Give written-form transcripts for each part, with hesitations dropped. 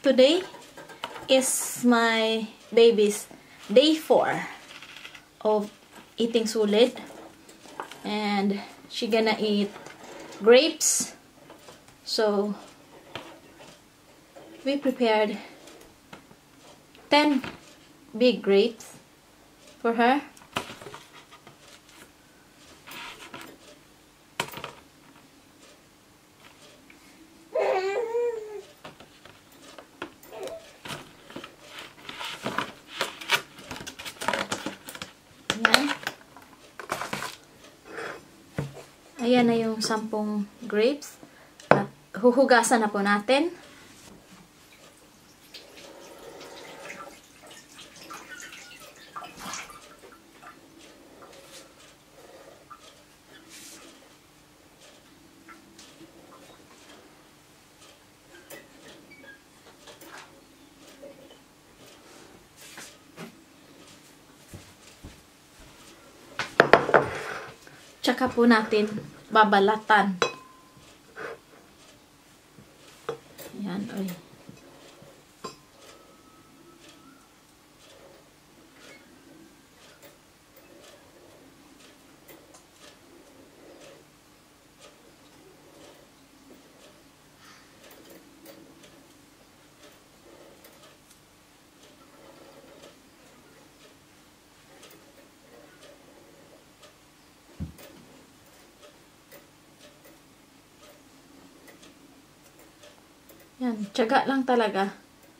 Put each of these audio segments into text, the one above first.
Today is my baby's day 4 of eating solid, and she gonna eat grapes. So we prepared 10 big grapes for her. Ayan na yung 10 grapes. At huhugasan na po natin. Tsaka po natin babalatan. Ayan, oy. Yan, tiyaga lang talaga.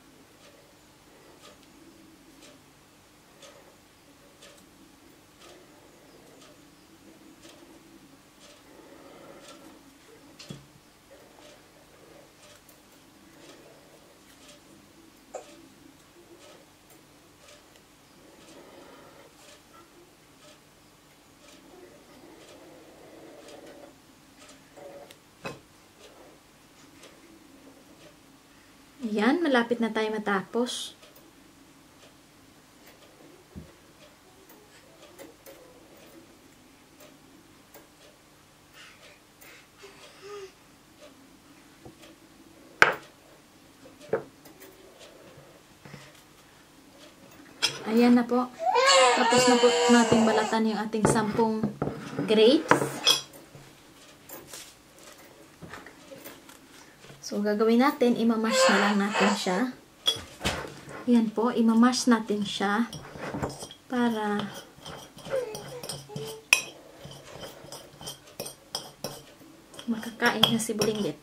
Ayan, malapit na tayo matapos. Ayan na po. Tapos na po nating balatan yung ating 10 grapes. So, gagawin natin, imamash na lang natin siya. Yan po, imamash natin siya para makakain na si Bulinggit.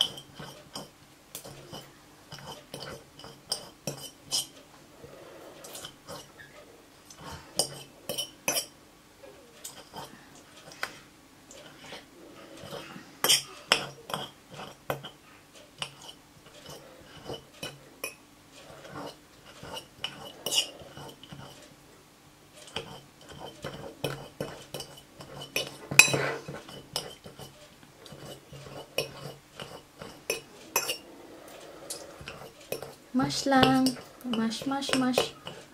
Mash lang. Mash, mash, mash.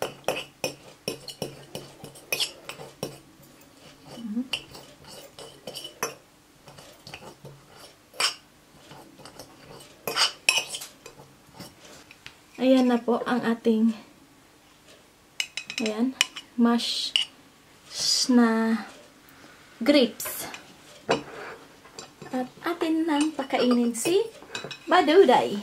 Ayan na po ang ating mash na grapes. At atin nang pakainin si Baduday.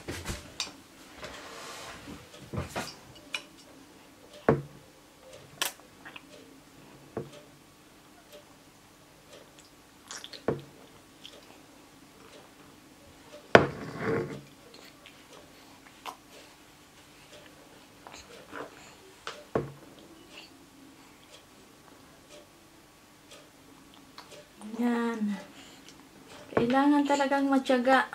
Yan. Kailangan talagang matyaga.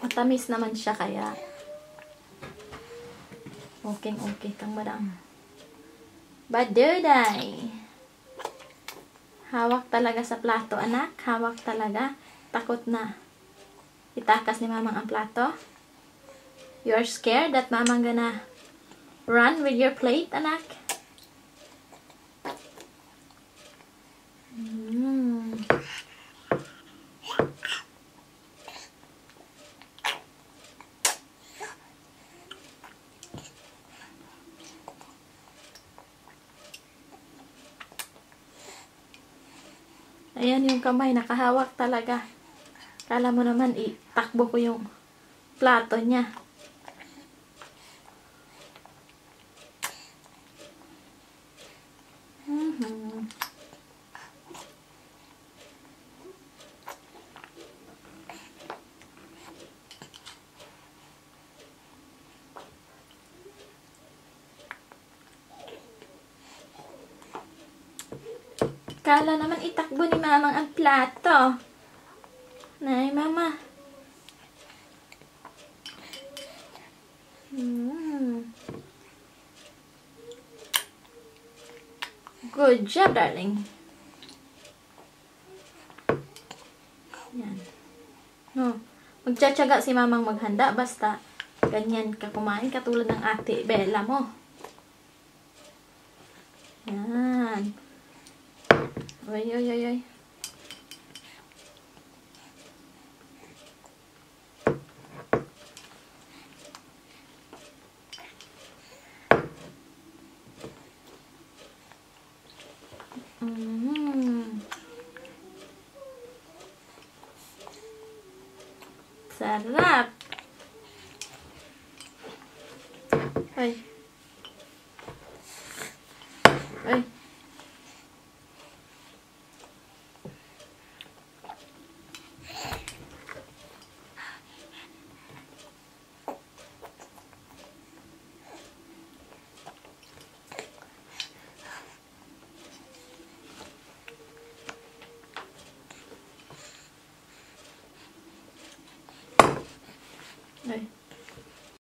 Matamis naman siya kaya okay kang madam. Baduday. Hawak talaga sa plato, anak. Hawak talaga. Takot na itakas ni mamang ang plato. You're scared that mamang gonna run with your plate, anak. Ayan yung kamay, nakahawak talaga. Kala mo naman, itakbo ko yung plato niya. Kala naman itakbo ni mamang ang plato. Nay, mama. Good job, darling. Yan. No, magtsatsaga si mamang maghanda. Basta, ganyan ka kumain. Katulad ng ate Bella mo. Yan. Oy. Sarap. Ay.